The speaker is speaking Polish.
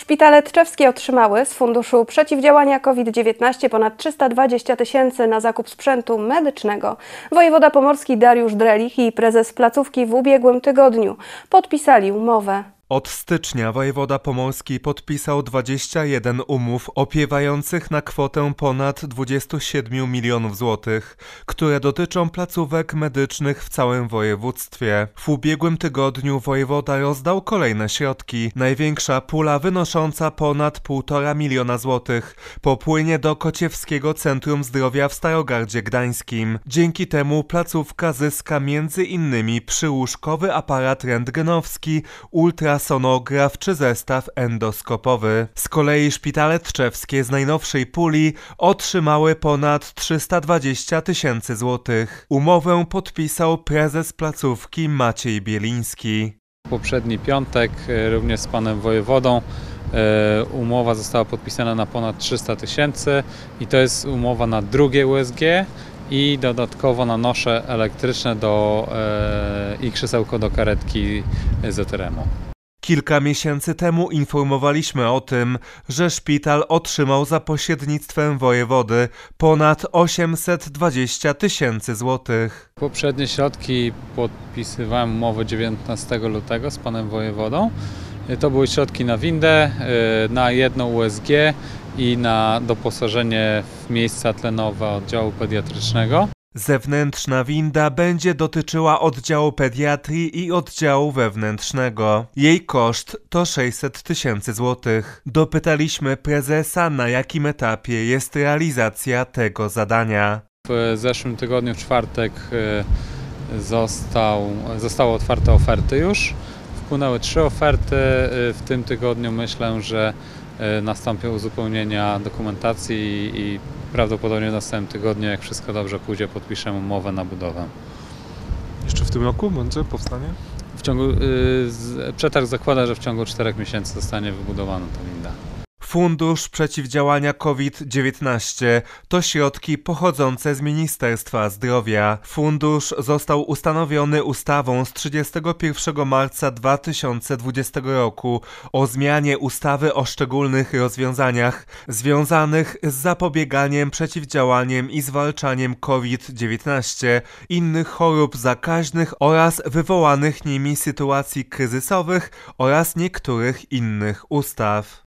Szpitale tczewskie otrzymały z Funduszu Przeciwdziałania COVID-19 ponad 320 000 na zakup sprzętu medycznego. Wojewoda pomorski Dariusz Drelich i prezes placówki w ubiegłym tygodniu podpisali umowę. Od stycznia wojewoda pomorski podpisał 21 umów opiewających na kwotę ponad 27 milionów złotych, które dotyczą placówek medycznych w całym województwie. W ubiegłym tygodniu wojewoda rozdał kolejne środki. Największa pula wynosząca ponad 1,5 miliona złotych popłynie do Kociewskiego Centrum Zdrowia w Starogardzie Gdańskim. Dzięki temu placówka zyska m.in. przyłóżkowy aparat rentgenowski, ultrasonograf czy zestaw endoskopowy. Z kolei szpitale tczewskie z najnowszej puli otrzymały ponad 320 000 złotych. Umowę podpisał prezes placówki Maciej Bieliński. Poprzedni piątek również z panem wojewodą umowa została podpisana na ponad 300 000 i to jest umowa na drugie USG i dodatkowo na nosze elektryczne i krzesełko do karetki ZRM-u. Kilka miesięcy temu informowaliśmy o tym, że szpital otrzymał za pośrednictwem wojewody ponad 820 000 złotych. Poprzednie środki podpisywałem umowę 19 lutego z panem wojewodą. To były środki na windę, na jedno USG i na doposażenie w miejsca tlenowe oddziału pediatrycznego. Zewnętrzna winda będzie dotyczyła oddziału pediatrii i oddziału wewnętrznego. Jej koszt to 600 000 złotych. Dopytaliśmy prezesa, na jakim etapie jest realizacja tego zadania. W zeszłym tygodniu, w czwartek, zostały otwarte oferty już. Wpłynęły 3 oferty. W tym tygodniu myślę, że nastąpią uzupełnienia dokumentacji i prawdopodobnie w następnym tygodniu, jak wszystko dobrze pójdzie, podpiszemy umowę na budowę. Jeszcze w tym roku będzie powstanie? Przetarg zakłada, że w ciągu 4 miesięcy zostanie wybudowana ta winda. Fundusz Przeciwdziałania COVID-19 to środki pochodzące z Ministerstwa Zdrowia. Fundusz został ustanowiony ustawą z 31 marca 2020 roku o zmianie ustawy o szczególnych rozwiązaniach związanych z zapobieganiem, przeciwdziałaniem i zwalczaniem COVID-19, innych chorób zakaźnych oraz wywołanych nimi sytuacji kryzysowych oraz niektórych innych ustaw.